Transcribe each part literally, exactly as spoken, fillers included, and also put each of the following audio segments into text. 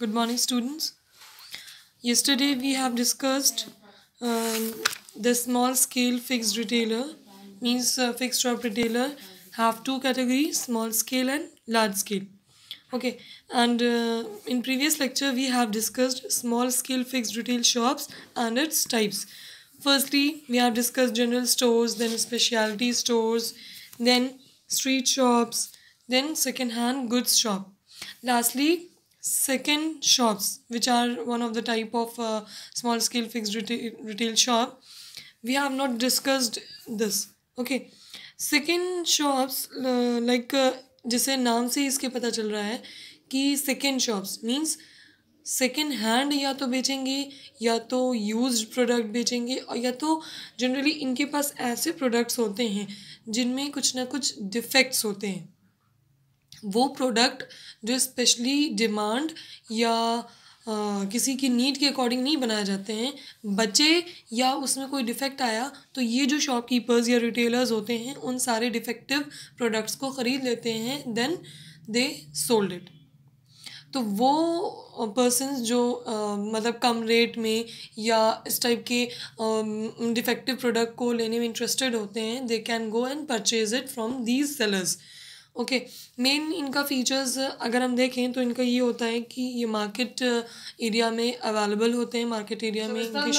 Good morning, students. Yesterday we have discussed um, the small scale fixed retailer means uh, fixed shop retailer have two categories, small scale and large scale. Okay, and uh, in previous lecture we have discussed small scale fixed retail shops and its types. Firstly, we have discussed general stores, then specialty stores, then street shops, then second hand goods shop. Lastly, second shops, which are one of the type of uh, small scale fixed retail, retail shop. We have not discussed this. Okay, second shops uh, like uh, जैसे नाम से इसके पता चल रहा है कि second shops means second hand या तो बेचेंगे या तो यूज्ड प्रोडक्ट बेचेंगे और या तो जनरली इनके पास ऐसे प्रोडक्ट्स होते हैं जिनमें कुछ ना कुछ डिफेक्ट्स होते हैं. वो प्रोडक्ट जो स्पेशली डिमांड या आ, किसी की नीड के अकॉर्डिंग नहीं बनाए जाते हैं, बचे या उसमें कोई डिफेक्ट आया तो ये जो शॉपकीपर्स या रिटेलर्स होते हैं उन सारे डिफेक्टिव प्रोडक्ट्स को ख़रीद लेते हैं, देन दे सोल्ड इट. तो वो पर्सन्स जो आ, मतलब कम रेट में या इस टाइप के डिफेक्टिव प्रोडक्ट को लेने में इंटरेस्टेड होते हैं, they can go and purchase it from these sellers. Okay, main इनका फीचर्स अगर हम देखें तो इनका ये होता है कि ये मार्केट एरिया में अवेलेबल होते हैं, मार्केट एरिया में इनकी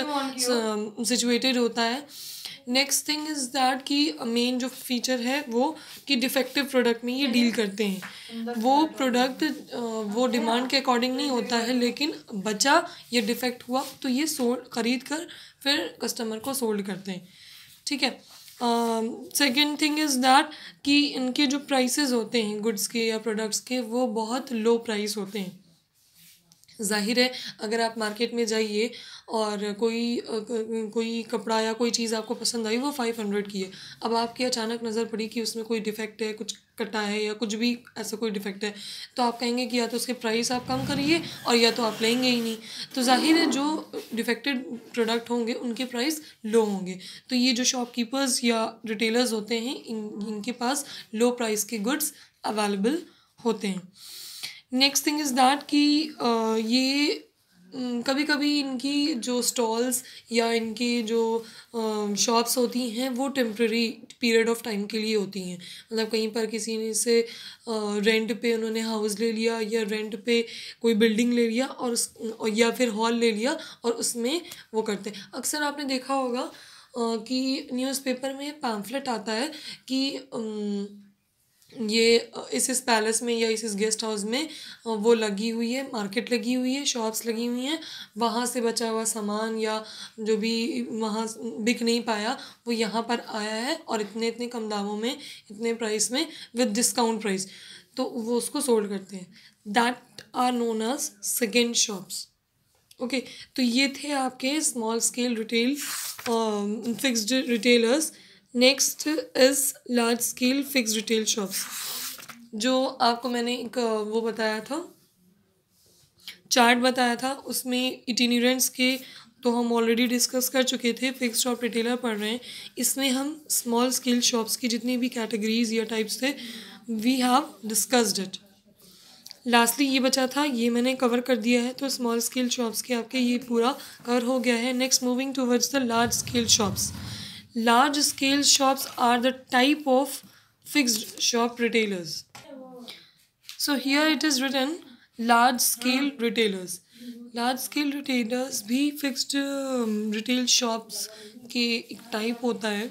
शॉप्स सिचुएटेड होता है. नेक्स्ट थिंग इज़ दैट कि मेन जो फीचर है वो कि डिफेक्टिव प्रोडक्ट में ये डील करते हैं. वो प्रोडक्ट वो डिमांड के अकॉर्डिंग नहीं होता है, लेकिन बचा ये डिफेक्ट हुआ तो ये सोल्ड ख़रीद कर फिर कस्टमर को सोल्ड करते हैं. ठीक है. सेकेंड थिंग इज़ दैट कि इनके जो प्राइसेस होते हैं गुड्स के या प्रोडक्ट्स के वो बहुत लो प्राइस होते हैं. ज़ाहिर है अगर आप मार्केट में जाइए और कोई कोई कपड़ा या कोई चीज़ आपको पसंद आई वो फाइव हंड्रेड की है, अब आपकी अचानक नज़र पड़ी कि उसमें कोई डिफेक्ट है, कुछ कटा है या कुछ भी ऐसा कोई डिफेक्ट है, तो आप कहेंगे कि या तो उसके प्राइस आप कम करिए और या तो आप लेंगे ही नहीं. तो जाहिर है जो डिफेक्टेड प्रोडक्ट होंगे उनके प्राइस लो होंगे. तो ये जो शॉपकीपर्स या रिटेलर्स होते हैं इन इनके पास लो प्राइस के गुड्स अवेलेबल होते हैं. नेक्स्ट थिंग इज़ दैट कि ये कभी कभी इनकी जो स्टॉल्स या इनकी जो शॉप्स होती हैं वो टेम्प्रेरी पीरियड ऑफ टाइम के लिए होती हैं. मतलब कहीं पर किसी ने से रेंट पे उन्होंने हाउस ले लिया या रेंट पे कोई बिल्डिंग ले लिया और उस या फिर हॉल ले लिया और उसमें वो करते हैं. अक्सर आपने देखा होगा कि न्यूज़पेपर में पैम्फलेट आता है कि ये इस इस पैलेस में या इस इस गेस्ट हाउस में वो लगी हुई है, मार्केट लगी हुई है, शॉप्स लगी हुई हैं, वहाँ से बचा हुआ सामान या जो भी वहाँ बिक नहीं पाया वो यहाँ पर आया है और इतने इतने कम दामों में, इतने प्राइस में विद डिस्काउंट प्राइस, तो वो उसको सोल्ड करते हैं. That are known as second shops. Okay, तो ये थे आपके small scale retail fixed retailers. Next is large scale fix retail shops. जो आपको मैंने एक वो बताया था, चार्ट बताया था, उसमें इटिनरेंट्स के तो हम ऑलरेडी डिस्कस कर चुके थे. फिक्स शॉप रिटेलर पढ़ रहे हैं, इसमें हम स्मॉल स्केल शॉप्स की जितनी भी कैटेगरीज या टाइप्स थे we have discussed it. Lastly ये बचा था, ये मैंने कवर कर दिया है. तो स्मॉल स्केल शॉप्स के आपके ये पूरा कवर हो गया है. Next moving towards the large scale shops. Large scale shops are the type of fixed shop retailers. So here it is written large scale retailers. Large scale retailers भी fixed um, retail shops के एक type होता है.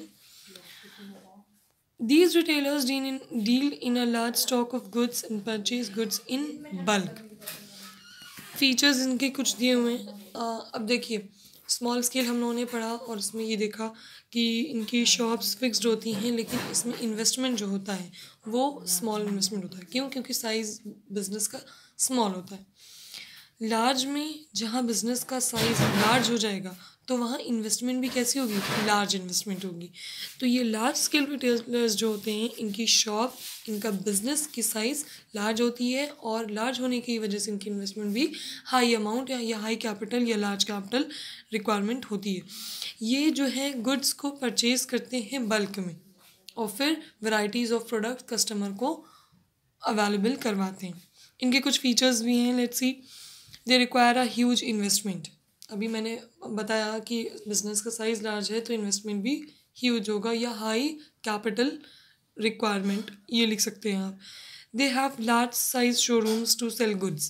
These retailers deal in, deal in a large stock of goods and purchase goods in bulk. Features इनके कुछ दिए हुए हैं. uh, अब देखिए स्मॉल स्केल हम लोगों ने पढ़ा और इसमें ये देखा कि इनकी शॉप्स फिक्स्ड होती हैं, लेकिन इसमें इन्वेस्टमेंट जो होता है वो स्मॉल इन्वेस्टमेंट होता है. क्यों? क्योंकि साइज़ बिजनेस का स्मॉल होता है. लार्ज में जहाँ बिजनेस का साइज़ लार्ज हो जाएगा तो वहाँ इन्वेस्टमेंट भी कैसी होगी, लार्ज इन्वेस्टमेंट होगी. तो ये लार्ज स्केल रिटेलर्स जो होते हैं इनकी शॉप, इनका बिजनेस की साइज़ लार्ज होती है और लार्ज होने की वजह से इनकी इन्वेस्टमेंट भी हाई अमाउंट या, या हाई कैपिटल या लार्ज कैपिटल रिक्वायरमेंट होती है. ये जो है गुड्स को परचेज करते हैं बल्क में और फिर वैरायटीज़ ऑफ प्रोडक्ट कस्टमर को अवेलेबल करवाते हैं. इनके कुछ फीचर्स भी हैं, let's see. They require a huge investment. अभी मैंने बताया कि बिजनेस का साइज़ लार्ज है तो इन्वेस्टमेंट भी ह्यूज होगा, या हाई कैपिटल रिक्वायरमेंट, ये लिख सकते हैं आप। They have large size showrooms to sell goods.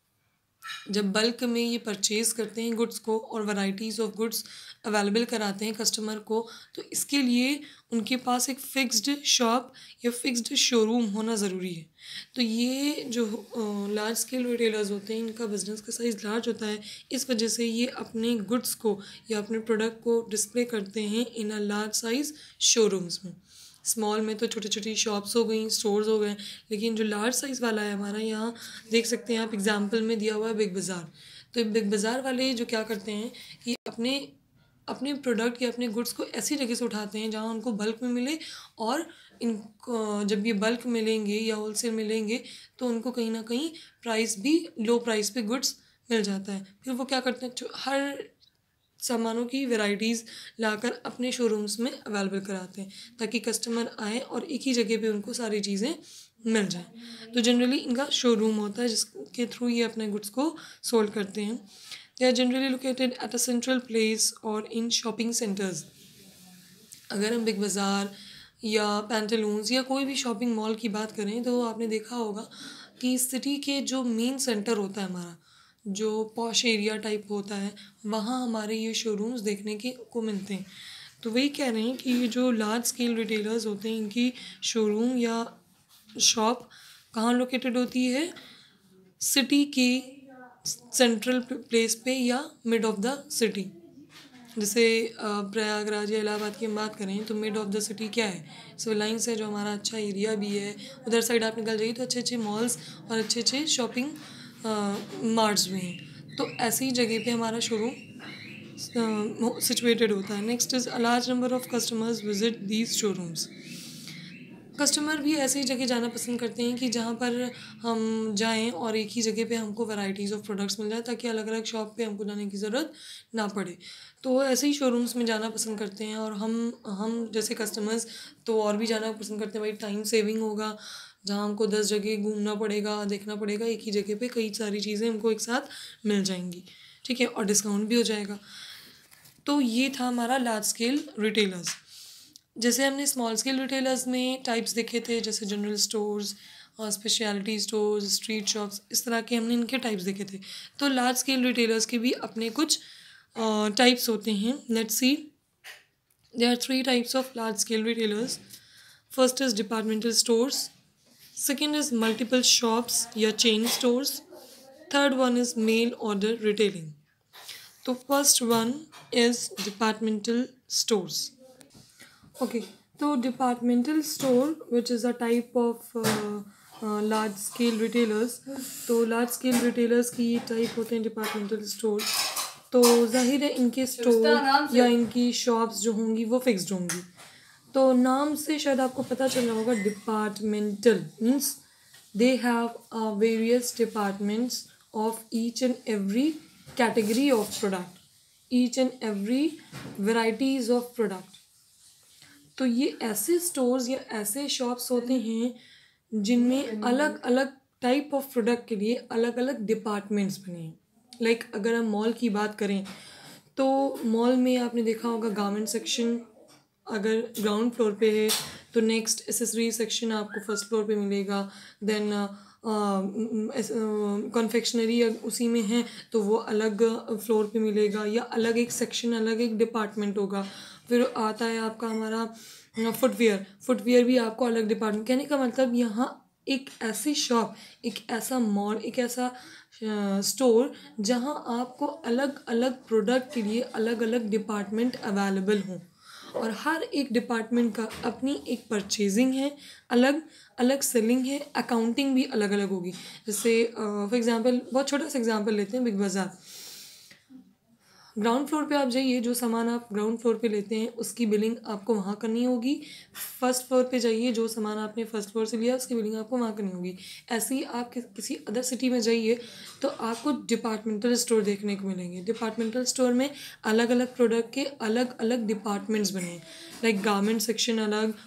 जब बल्क में ये परचेज़ करते हैं गुड्स को और वैरायटीज़ ऑफ गुड्स अवेलेबल कराते हैं कस्टमर को, तो इसके लिए उनके पास एक फ़िक्स्ड शॉप या फ़िक्स्ड शोरूम होना ज़रूरी है। तो ये जो लार्ज स्केल रिटेलर्स होते हैं, इनका बिज़नेस का साइज़ लार्ज होता है, इस वजह से ये अपने गुड्स को या अपने प्रोडक्ट को डिस्प्ले करते हैं in a large size showrooms में। स्मॉल में तो छोटी छोटी शॉप्स हो गई, स्टोर्स हो गए, लेकिन जो लार्ज साइज़ वाला है हमारा, यहाँ देख सकते हैं आप एग्जांपल में दिया हुआ है बिग बाज़ार। तो बिग बाज़ार वाले जो क्या करते हैं कि अपने अपने प्रोडक्ट या अपने गुड्स को ऐसी जगह से उठाते हैं जहाँ उनको बल्क में मिले, और इनको जब ये बल्क मिलेंगे या होलसेल मिलेंगे तो उनको कहीं ना कहीं प्राइस भी लो प्राइस पे गुड्स मिल जाता है। फिर वो क्या करते हैं, हर सामानों की वैरायटीज़ लाकर अपने शोरूम्स में अवेलेबल कराते हैं ताकि कस्टमर आए और एक ही जगह पे उनको सारी चीज़ें मिल जाएं। तो जनरली इनका शोरूम होता है जिसके थ्रू ये अपने गुड्स को सोल्ड करते हैं। They are generally located at a central place और इन शॉपिंग सेंटर्स। अगर हम बिग बाज़ार या पैंटालून्स या कोई भी शॉपिंग मॉल की बात करें तो आपने देखा होगा कि सिटी के जो मेन सेंटर होता है हमारा, जो पॉश एरिया टाइप होता है, वहाँ हमारे ये शोरूम्स देखने के को मिलते हैं। तो वही कह रहे हैं कि ये जो लार्ज स्केल रिटेलर्स होते हैं, इनकी शोरूम या शॉप कहाँ लोकेटेड होती है, सिटी के सेंट्रल प्लेस पे या मिड ऑफ द सिटी। जैसे प्रयागराज या इलाहाबाद की हम बात करें तो मिड ऑफ द सिटी क्या है, सिविल लाइन्स है, जो हमारा अच्छा एरिया भी है। उधर साइड आप निकल जाइए तो अच्छे अच्छे मॉल्स और अच्छे अच्छे शॉपिंग मार्ट्स भी हैं। तो ऐसी जगह पे हमारा शोरूम सिचुएटेड होता है। Next is a large number of customers visit these showrooms. Customer भी ऐसी जगह जाना पसंद करते हैं कि जहाँ पर हम जाएं और एक ही जगह पे हमको वैरायटीज़ ऑफ प्रोडक्ट्स मिल जाए, ताकि अलग अलग शॉप पे हमको जाने की ज़रूरत ना पड़े। तो ऐसे ही शोरूम्स में जाना पसंद करते हैं, और हम हम जैसे कस्टमर्स तो और भी जाना पसंद करते हैं। भाई टाइम सेविंग होगा, जहाँ हमको दस जगह घूमना पड़ेगा, देखना पड़ेगा, एक ही जगह पे कई सारी चीज़ें हमको एक साथ मिल जाएंगी, ठीक है, और डिस्काउंट भी हो जाएगा। तो ये था हमारा लार्ज स्केल रिटेलर्स। जैसे हमने स्मॉल स्केल रिटेलर्स में टाइप्स देखे थे, जैसे जनरल स्टोर्स और स्पेशलिटी स्टोर्स, स्ट्रीट शॉप्स, इस तरह के हमने इनके टाइप्स देखे थे। तो लार्ज स्केल रिटेलर्स के भी अपने कुछ टाइप्स होते हैं। Let's see, there are three types of large scale retailers. First is departmental stores, second is multiple shops या chain stores, third one is mail order retailing. तो first one is departmental stores. Okay, so departmental store, which is a type of uh, uh, large scale retailers. तो large scale retailers की ये type होते हैं departmental store। तो जाहिर है इनके store या इनकी shops जो होंगी वो fixed होंगी। तो नाम से शायद आपको पता चल रहा होगा, departmental means they have uh, various departments of each and every category of product, each and every varieties of product। तो ये ऐसे स्टोर्स या ऐसे शॉप्स होते हैं जिनमें अलग अलग टाइप ऑफ प्रोडक्ट के लिए अलग अलग डिपार्टमेंट्स बने हैं। लाइक like, अगर हम मॉल की बात करें तो मॉल में आपने देखा होगा गारमेंट सेक्शन अगर ग्राउंड फ्लोर पे है, तो नेक्स्ट एसेसरी सेक्शन आपको फर्स्ट फ्लोर पे मिलेगा। देन कॉन्फेक्शनरी उसी में है तो वो अलग फ्लोर पे मिलेगा, या अलग एक सेक्शन, अलग एक डिपार्टमेंट होगा। फिर आता है आपका हमारा फुटवेयर, फुटवेयर भी आपको अलग डिपार्टमेंट। कहने का मतलब यहाँ एक ऐसी शॉप, एक ऐसा मॉल, एक ऐसा स्टोर जहाँ आपको अलग अलग प्रोडक्ट के लिए अलग अलग डिपार्टमेंट अवेलेबल हों, और हर एक डिपार्टमेंट का अपनी एक परचेजिंग है, अलग अलग सेलिंग है, अकाउंटिंग भी अलग अलग होगी। जैसे फॉर एग्जांपल, बहुत छोटा सा एग्जांपल लेते हैं, बिग बाज़ार। ग्राउंड फ्लोर पे आप जाइए, जो सामान आप ग्राउंड फ्लोर पे लेते हैं उसकी बिलिंग आपको वहाँ करनी होगी। फर्स्ट फ्लोर पे जाइए, जो सामान आपने फर्स्ट फ्लोर से लिया उसकी बिलिंग आपको वहाँ करनी होगी। ऐसे ही आप कि, किसी अदर सिटी में जाइए तो आपको डिपार्टमेंटल स्टोर देखने को मिलेंगे। डिपार्टमेंटल स्टोर में अलग अलग प्रोडक्ट के अलग अलग डिपार्टमेंट्स बने हैं। लाइक गारमेंट सेक्शन अलग,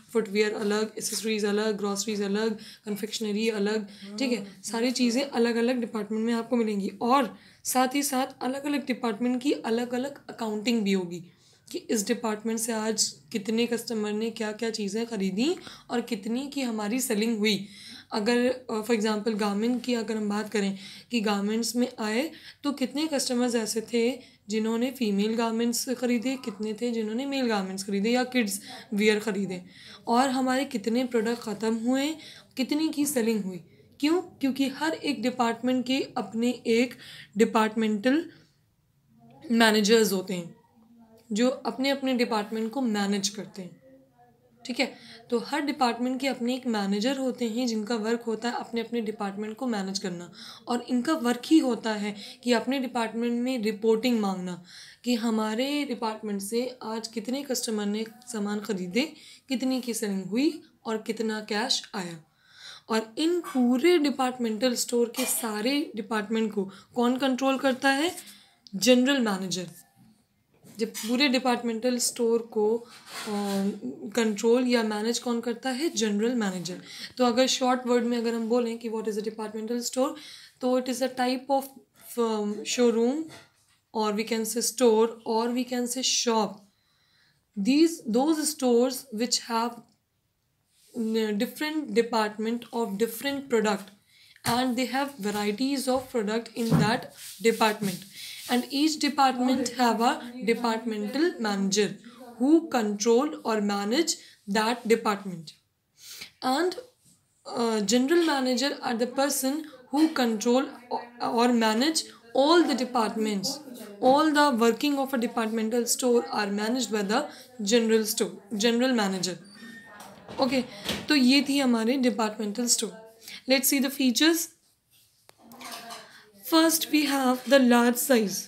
फुटवेयर अलग, एसेसरीज अलग, ग्रॉसरीज अलग, कन्फेक्शनरी अलग, ठीक है, सारी चीज़ें अलग अलग डिपार्टमेंट में आपको मिलेंगी। और साथ ही साथ अलग अलग डिपार्टमेंट की अलग अलग अकाउंटिंग भी होगी कि इस डिपार्टमेंट से आज कितने कस्टमर ने क्या क्या चीज़ें ख़रीदी और कितनी की हमारी सेलिंग हुई। अगर फॉर एग्ज़ाम्पल गारमेंट की अगर हम बात करें कि गारमेंट्स में आए तो कितने कस्टमर्स ऐसे थे जिन्होंने फ़ीमेल गारमेंट्स ख़रीदे, कितने थे जिन्होंने मेल गारमेंट्स ख़रीदे या किड्स वियर ख़रीदे, और हमारे कितने प्रोडक्ट ख़त्म हुए, कितनी की सेलिंग हुई। क्यों? क्योंकि हर एक डिपार्टमेंट के अपने एक डिपार्टमेंटल मैनेजर्स होते हैं जो अपने अपने डिपार्टमेंट को मैनेज करते हैं, ठीक है। तो हर डिपार्टमेंट के अपने एक मैनेजर होते हैं जिनका वर्क होता है अपने अपने डिपार्टमेंट को मैनेज करना, और इनका वर्क ही होता है कि अपने डिपार्टमेंट में रिपोर्टिंग मांगना कि हमारे डिपार्टमेंट से आज कितने कस्टमर ने सामान ख़रीदे, कितनी की सेलिंग हुई और कितना कैश आया। और इन पूरे डिपार्टमेंटल स्टोर के सारे डिपार्टमेंट को कौन कंट्रोल करता है? General manager. जब पूरे डिपार्टमेंटल स्टोर को कंट्रोल या मैनेज कौन करता है? General manager. तो अगर शॉर्ट वर्ड में अगर हम बोलें कि what is a departmental store, तो it is a type of showroom, और वी कैन से स्टोर, और we can say shop. These those stores which have different department of different product, and they have varieties of product in that department, and each department have a departmental manager who control or manage that department. And uh, general manager are the person who control or manage all the departments. All the working of a departmental store are managed by the general store general manager. Okay okay, तो ये थी हमारे departmental store. Let's see the features. First we have the large size.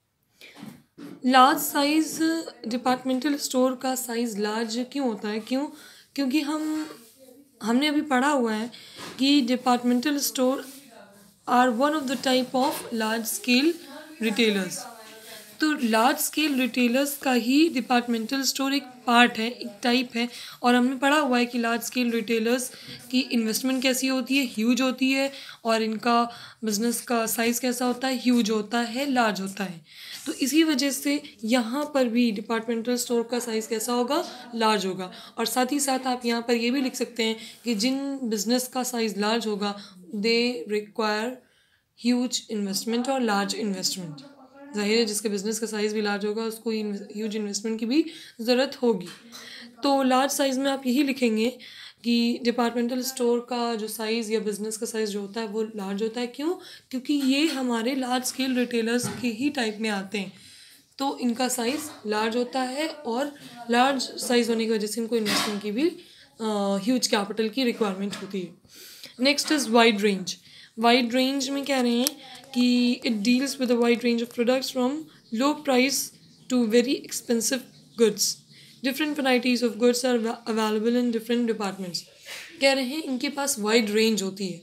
Large size departmental store का size large क्यों होता है? क्यों? क्योंकि हम हमने अभी पढ़ा हुआ है कि departmental store are one of the type of large scale retailers. तो लार्ज स्केल रिटेलर्स का ही डिपार्टमेंटल स्टोर एक पार्ट है, एक टाइप है। और हमने पढ़ा हुआ है कि लार्ज स्केल रिटेलर्स की इन्वेस्टमेंट कैसी होती है? ह्यूज होती है। और इनका बिजनेस का साइज़ कैसा होता है? ह्यूज होता है, लार्ज होता है। तो इसी वजह से यहाँ पर भी डिपार्टमेंटल स्टोर का साइज़ कैसा होगा? लार्ज होगा। और साथ ही साथ आप यहाँ पर ये भी लिख सकते हैं कि जिन बिजनेस का साइज़ लार्ज होगा दे रिक्वायर ह्यूज इन्वेस्टमेंट और लार्ज इन्वेस्टमेंट। जाहिर है जिसके बिज़नेस का साइज़ भी लार्ज होगा उसको ह्यूज इन्वेस्टमेंट की भी ज़रूरत होगी। तो लार्ज साइज़ में आप यही लिखेंगे कि डिपार्टमेंटल स्टोर का जो साइज़ या बिज़नेस का साइज़ जो होता है वो लार्ज होता है। क्यों? क्योंकि ये हमारे लार्ज स्केल रिटेलर्स के ही टाइप में आते हैं, तो इनका साइज़ लार्ज होता है, और लार्ज साइज़ होने की वजह से इनको इन्वेस्टमेंट की भी ह्यूज कैपिटल की रिक्वायरमेंट होती है। Next is wide range. Wide range में कह रहे हैं कि it deals with a wide range of products from low price to very expensive goods. Different varieties of goods are available in different departments. कह रहे हैं इनके पास वाइड रेंज होती है।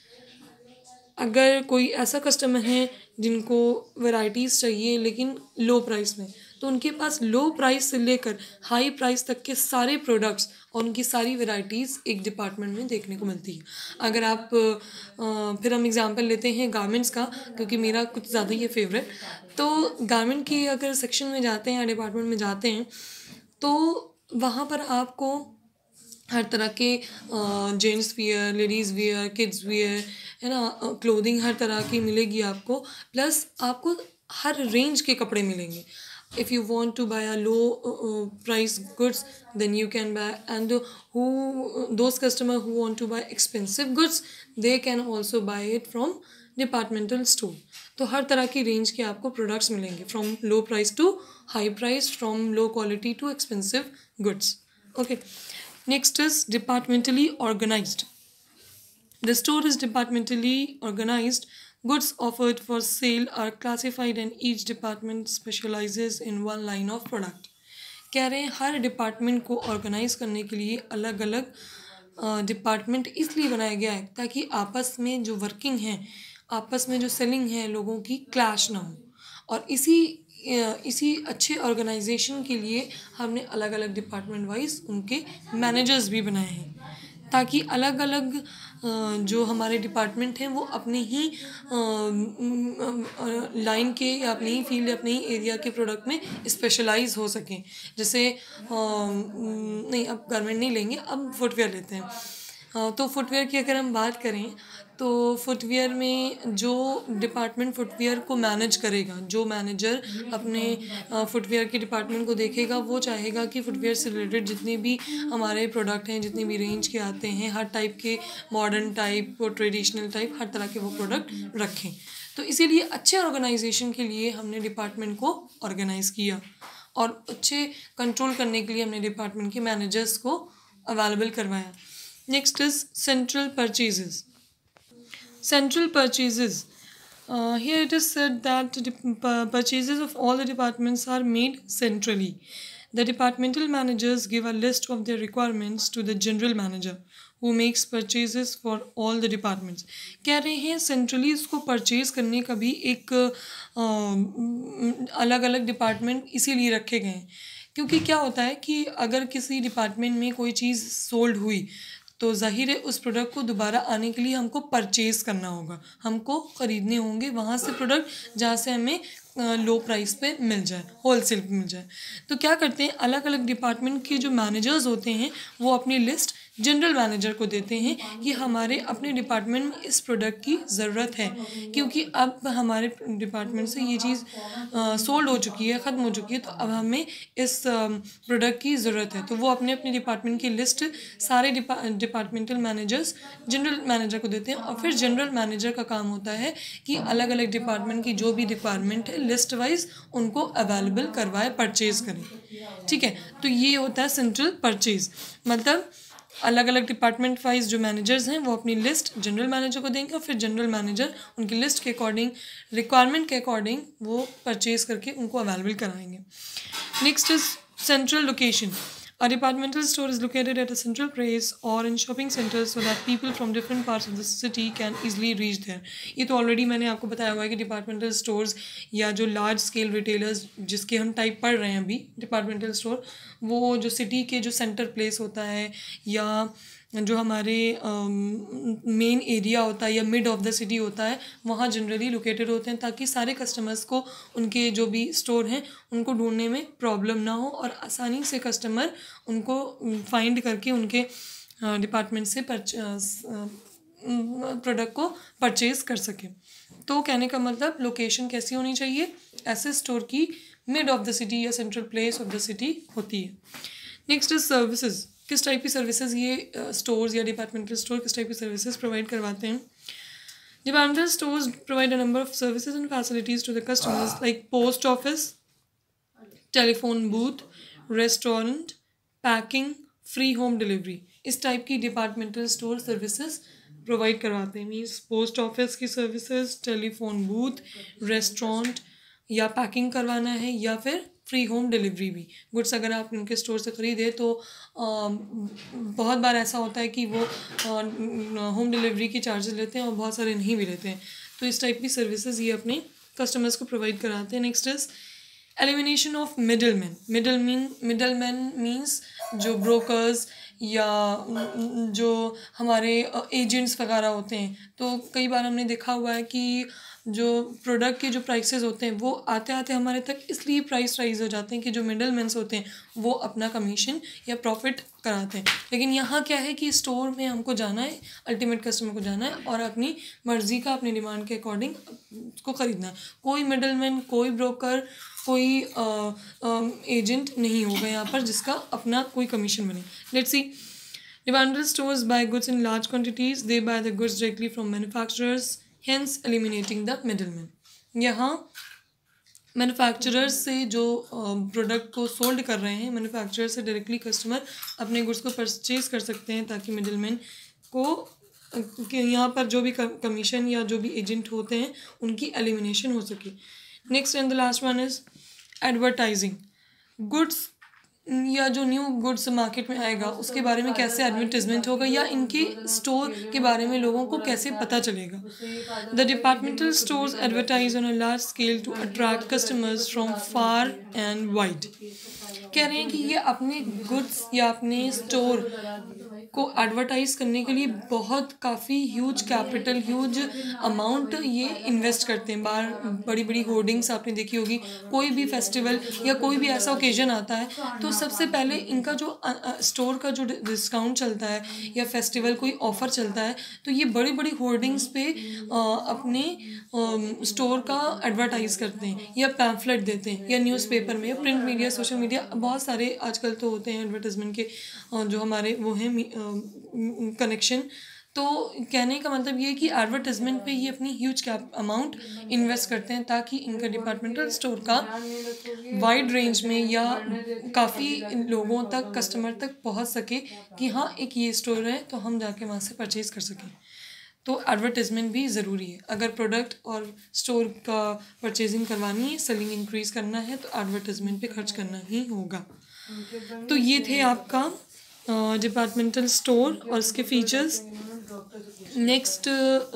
अगर कोई ऐसा कस्टमर है जिनको वैराइटीज़ चाहिए लेकिन लो प्राइस में, तो उनके पास लो प्राइस से लेकर हाई प्राइस तक के सारे प्रोडक्ट्स और उनकी सारी वैराइटीज़ एक डिपार्टमेंट में देखने को मिलती है। अगर आप आ, फिर हम एग्जांपल लेते हैं गारमेंट्स का, क्योंकि मेरा कुछ ज़्यादा ही फेवरेट। तो गारमेंट की अगर सेक्शन में जाते हैं या डिपार्टमेंट में जाते हैं तो वहाँ पर आपको हर तरह के gents wear, ladies wear, kids wear, है ना, क्लोथिंग हर तरह की मिलेगी आपको। प्लस आपको हर रेंज के कपड़े मिलेंगे। if you want to buy a low uh, price goods, then you can buy, and who those customer who want to buy expensive goods, they can also buy it from departmental store. तो हर तरह की range के आपको products मिलेंगे, from low price to high price, from low quality to expensive goods. Okay, next is departmentally organized. The store is departmentally organized. Goods offered for sale are classified and each department specializes in one line of product. कह रहे हैं हर department को organise करने के लिए अलग अलग department इसलिए बनाया गया है ताकि आपस में जो वर्किंग है, आपस में जो सेलिंग है लोगों की क्लैश ना हो। और इसी इसी अच्छे ऑर्गेनाइजेशन के लिए हमने अलग अलग डिपार्टमेंट वाइज उनके मैनेजर्स भी बनाए हैं, ताकि अलग अलग जो हमारे डिपार्टमेंट हैं वो अपने ही लाइन के या अपने ही फील्ड या अपने ही एरिया के प्रोडक्ट में स्पेशलाइज हो सकें। जैसे नहीं, अब गारमेंट नहीं लेंगे, अब फुटवेयर लेते हैं। तो फुटवेयर की अगर हम बात करें तो फुटवेयर में जो डिपार्टमेंट फुटवेयर को मैनेज करेगा, जो मैनेजर अपने फुटवेयर के डिपार्टमेंट को देखेगा, वो चाहेगा कि फुटवेयर से रिलेटेड जितने भी हमारे प्रोडक्ट हैं, जितने भी रेंज के आते हैं, हर टाइप के, मॉडर्न टाइप और ट्रेडिशनल टाइप, हर तरह के वो प्रोडक्ट रखें। तो इसीलिए अच्छे ऑर्गेनाइजेशन के लिए हमने डिपार्टमेंट को ऑर्गेनाइज़ किया और अच्छे कंट्रोल करने के लिए हमने डिपार्टमेंट के मैनेजर्स को अवेलेबल करवाया। Next is central purchases. Central purchases. Uh, here it is said that the purchases of all the departments are made centrally. The departmental managers give a list of their requirements to the general manager, who makes purchases for all the departments. कह रहे हैं centrally इसको purchase करने का भी एक अलग अलग डिपार्टमेंट इसीलिए रखे गए हैं, क्योंकि क्या होता है कि अगर किसी डिपार्टमेंट में कोई चीज़ सोल्ड हुई तो ज़ाहिर है उस प्रोडक्ट को दोबारा आने के लिए हमको परचेज़ करना होगा, हमको ख़रीदने होंगे वहाँ से प्रोडक्ट जहाँ से हमें लो प्राइस पे मिल जाए, होलसेल पे मिल जाए। तो क्या करते हैं, अलग अलग डिपार्टमेंट के जो मैनेजर्स होते हैं वो अपनी लिस्ट जनरल मैनेजर को देते हैं कि हमारे अपने डिपार्टमेंट में इस प्रोडक्ट की ज़रूरत है, क्योंकि अब हमारे डिपार्टमेंट से ये चीज़ सोल्ड हो चुकी है, ख़त्म हो चुकी है, तो अब हमें इस प्रोडक्ट की ज़रूरत है। तो वो अपने अपने डिपार्टमेंट की लिस्ट सारे डिपार्टमेंटल मैनेजर्स जनरल मैनेजर को देते हैं, और फिर जनरल मैनेजर का काम होता है कि अलग अलग डिपार्टमेंट की जो भी डिपार्टमेंट है लिस्ट वाइज उनको अवेलेबल करवाए, परचेज़ करें। ठीक है, तो ये होता है सेंट्रल परचेज़। मतलब अलग अलग डिपार्टमेंट वाइज जो मैनेजर्स हैं वो अपनी लिस्ट जनरल मैनेजर को देंगे और फिर जनरल मैनेजर उनकी लिस्ट के अकॉर्डिंग, रिक्वायरमेंट के अकॉर्डिंग वो परचेज़ करके उनको अवेलेबल कराएंगे। Next is central location. A departmental store is located at a central place or in shopping centers so that people from different parts of the city can easily reach there. ये तो already मैंने आपको बताया हुआ है कि departmental stores या जो लार्ज स्केल रिटेलर्स जिसके हम टाइप पढ़ रहे हैं अभी, डिपार्टमेंटल स्टोर, वो जो सिटी के जो सेंटर प्लेस होता है या जो हमारे मेन एरिया होता है या मिड ऑफ द सिटी होता है वहाँ जनरली लोकेटेड होते हैं, ताकि सारे कस्टमर्स को उनके जो भी स्टोर हैं उनको ढूंढने में प्रॉब्लम ना हो और आसानी से कस्टमर उनको फाइंड करके उनके डिपार्टमेंट से प्रोडक्ट को परचेज़ कर सके। तो कहने का मतलब लोकेशन कैसी होनी चाहिए, ऐसे स्टोर की मिड ऑफ द सिटी या central place of the city होती है। Next is services. किस टाइप की सर्विसेज ये स्टोर्स या डिपार्टमेंटल स्टोर किस टाइप की सर्विसेज प्रोवाइड करवाते हैं। Departmental stores provide a number of services and facilities to the customers like post office, telephone booth, restaurant, packing, free home delivery. इस type की departmental store services provide करवाते हैं। Means post office की services, telephone booth, restaurant या packing करवाना है या फिर फ्री होम डिलीवरी भी। गुड्स अगर आप उनके स्टोर से ख़रीदे तो आ, बहुत बार ऐसा होता है कि वो होम डिलीवरी की चार्जेस लेते हैं और बहुत सारे नहीं भी लेते हैं। तो इस टाइप की सर्विसेज ये अपने कस्टमर्स को प्रोवाइड कराते हैं। Next is elimination of middleman. Middle mean middleman means जो ब्रोकर्स या जो हमारे एजेंट्स वगैरह होते हैं। तो कई बार हमने देखा हुआ है कि जो प्रोडक्ट के जो प्राइसेस होते हैं वो आते आते हमारे तक इसलिए प्राइस राइज हो जाते हैं कि जो मिडल मैन्स होते हैं वो अपना कमीशन या प्रॉफिट कराते हैं। लेकिन यहाँ क्या है कि स्टोर में हमको जाना है, अल्टीमेट कस्टमर को जाना है और अपनी मर्ज़ी का अपनी डिमांड के अकॉर्डिंग उसको ख़रीदना है। कोई मिडल मैन, कोई ब्रोकर, कोई एजेंट नहीं होगा यहाँ पर जिसका अपना कोई कमीशन बने। Let's see, departmental stores buy goods in large quantities, they buy the goods directly from manufacturers, hence eliminating the middleman. यहाँ मैन्युफैक्चरर से जो प्रोडक्ट को सोल्ड कर रहे हैं, मैन्युफैक्चरर से डायरेक्टली कस्टमर अपने गुड्स को परचेज कर सकते हैं, ताकि मिडलमैन को यहाँ पर जो भी कमीशन या जो भी एजेंट होते हैं उनकी एलिमिनेशन हो सके। Next and the last one is advertising. Goods या जो न्यू गुड्स मार्केट में आएगा उसके बारे में कैसे एडवर्टाइजमेंट होगा, या इनके स्टोर के बारे में लोगों को कैसे पता चलेगा. The departmental stores advertise on a large scale to attract customers from far and wide. कह रहे हैं कि ये अपने गुड्स या अपने स्टोर को एडवर्टाइज करने के लिए बहुत काफ़ी ह्यूज कैपिटल, ह्यूज अमाउंट ये इन्वेस्ट करते हैं. बाहर बड़ी बड़ी होर्डिंग्स आपने देखी होगी. कोई भी फेस्टिवल या कोई भी ऐसा ओकेजन आता है तो सबसे पहले इनका जो स्टोर का जो डिस्काउंट चलता है या फेस्टिवल कोई ऑफ़र चलता है तो ये बड़ी बड़ी होर्डिंग्स पे आ, अपने स्टोर का एडवर्टाइज करते हैं या पैम्फलेट देते हैं या न्यूज़पेपर में या प्रिंट मीडिया, सोशल मीडिया, बहुत सारे आजकल तो होते हैं एडवर्टाइजमेंट के जो हमारे वो हैं कनेक्शन. तो कहने का मतलब ये है कि एडवर्टाइजमेंट पे ये अपनी ह्यूज कैप अमाउंट इन्वेस्ट करते हैं ताकि इनका डिपार्टमेंटल स्टोर का वाइड रेंज में या काफ़ी लोगों तक, कस्टमर तक पहुंच सके कि हाँ एक ये स्टोर है तो हम जाके वहाँ से परचेज़ कर सकें. तो एडवर्टाइजमेंट भी ज़रूरी है. अगर प्रोडक्ट और स्टोर का परचेजिंग करवानी है, सेलिंग इंक्रीज़ करना है तो एडवर्टाइजमेंट पे खर्च करना ही होगा. तो ये थे आपका डिपार्टमेंटल स्टोर और उसके features. Next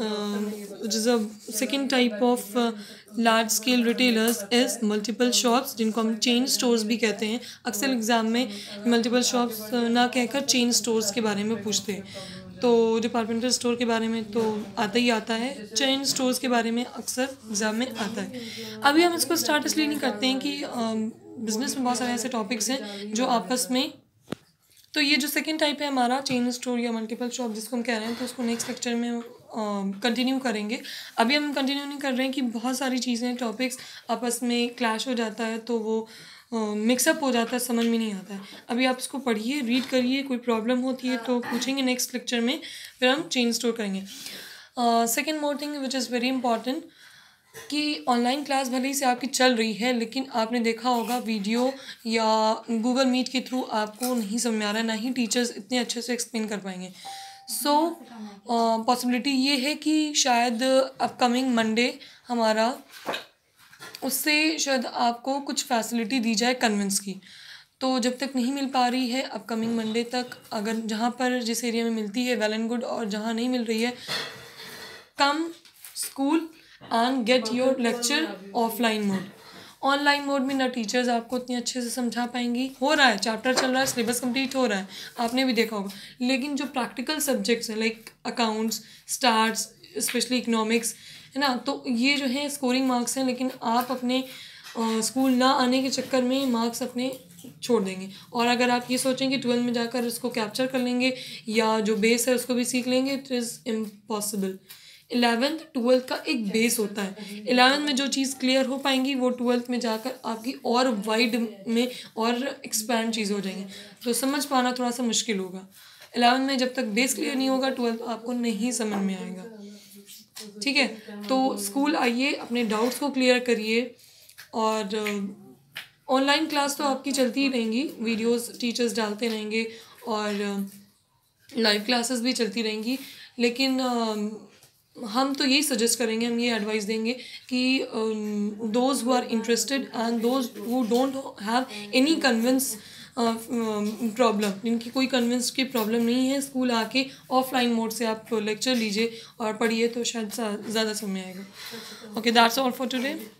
second type of large scale retailers is multiple shops, जिनको हम चेन स्टोर्स भी कहते हैं. अक्सर एग्ज़ाम में मल्टीपल शॉप्स ना कहकर चेन स्टोर्स के बारे में पूछते हैं. तो डिपार्टमेंटल स्टोर के बारे में तो आता ही आता है, चेन स्टोर्स के बारे में अक्सर एग्ज़ाम में आता है. अभी हम इसको स्टार्ट इसलिए नहीं करते हैं कि बिज़नेस में बहुत सारे ऐसे टॉपिक्स हैं जो आपस में. तो ये जो सेकंड टाइप है हमारा चेन स्टोर या मल्टीपल शॉप जिसको हम कह रहे हैं, तो उसको नेक्स्ट लेक्चर में कंटिन्यू uh, करेंगे. अभी हम कंटिन्यू नहीं कर रहे हैं कि बहुत सारी चीज़ें, टॉपिक्स आपस में क्लैश हो जाता है तो वो मिक्सअप uh, हो जाता है, समझ में नहीं आता है. अभी आप इसको पढ़िए, रीड करिए, कोई प्रॉब्लम होती है तो पूछेंगे नेक्स्ट लेक्चर में, फिर हम चेन स्टोर करेंगे. Second more thing which is very important कि ऑनलाइन क्लास भले ही से आपकी चल रही है लेकिन आपने देखा होगा वीडियो या गूगल मीट के थ्रू आपको नहीं समझ में आ रहा है, ना ही टीचर्स इतने अच्छे से एक्सप्लेन कर पाएंगे. सो पॉसिबिलिटी ये है कि शायद अपकमिंग मंडे हमारा, उससे शायद आपको कुछ फैसिलिटी दी जाए कन्विंस की. तो जब तक नहीं मिल पा रही है अपकमिंग मंडे तक, अगर जहाँ पर जिस एरिया में मिलती है वेल एंड गुड, और जहाँ नहीं मिल रही है come school and get your lecture offline mode. Online mode में ना टीचर्स आपको इतने अच्छे से समझा पाएंगी. हो रहा है, चैप्टर चल रहा है, सिलेबस कंप्लीट हो रहा है, आपने भी देखा होगा, लेकिन जो प्रैक्टिकल सब्जेक्ट्स हैं like accounts, stars, specially economics, है ना, तो ये जो है स्कोरिंग मार्क्स हैं, लेकिन आप अपने स्कूल ना आने के चक्कर में मार्क्स अपने छोड़ देंगे. और अगर आप ये सोचेंगे ट्वेल्थ में जाकर उसको कैप्चर कर लेंगे या जो बेस है उसको भी सीख लेंगे, it is impossible. Eleventh twelfth का एक बेस होता है. इलेवेंथ में जो चीज़ क्लियर हो पाएंगी वो ट्वेल्थ में जाकर आपकी और वाइड में और एक्सपैंड चीज़ हो जाएंगी. तो समझ पाना थोड़ा सा मुश्किल होगा. इलेवेंथ में जब तक बेस क्लियर नहीं होगा ट्वेल्थ आपको नहीं समझ में आएगा. ठीक है, तो स्कूल आइए, अपने डाउट्स को क्लियर करिए. और ऑनलाइन क्लास तो आपकी चलती ही रहेंगी, वीडियोस टीचर्स डालते रहेंगे और लाइव क्लासेस भी चलती रहेंगी. लेकिन हम तो यही सजेस्ट करेंगे, हम ये एडवाइस देंगे कि those who are interested and those who don't have any convince problem, जिनकी कोई कन्विंस की प्रॉब्लम नहीं है, स्कूल आके ऑफलाइन मोड से आप लेक्चर लीजिए और पढ़िए तो शायद ज़्यादा समझ में आएगा. Okay, that's all for today.